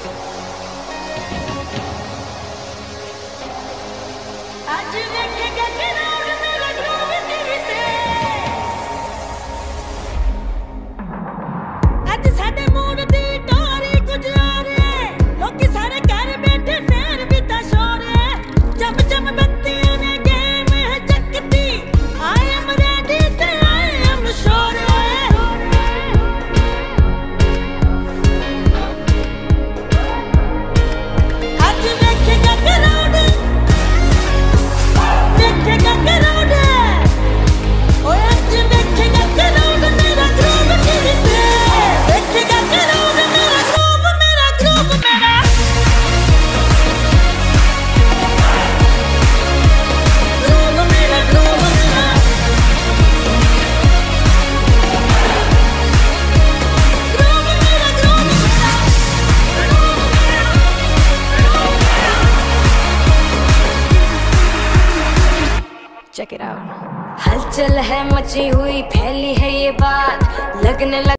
आज देखेगा ग्राउंड मेरा ग्राउंड टीवी ते आज साडे मूड दी टोरी कुछ और है लोकी सारे घर बैठे फिर भी ता शोर है जब जब बत्तियां ने गेम है जगती आई एम रेडी ते आई एम श्योर आज देखेगा ग्राउंड चेक इट आउट। हलचल है मची हुई फैली है ये बात लगने लग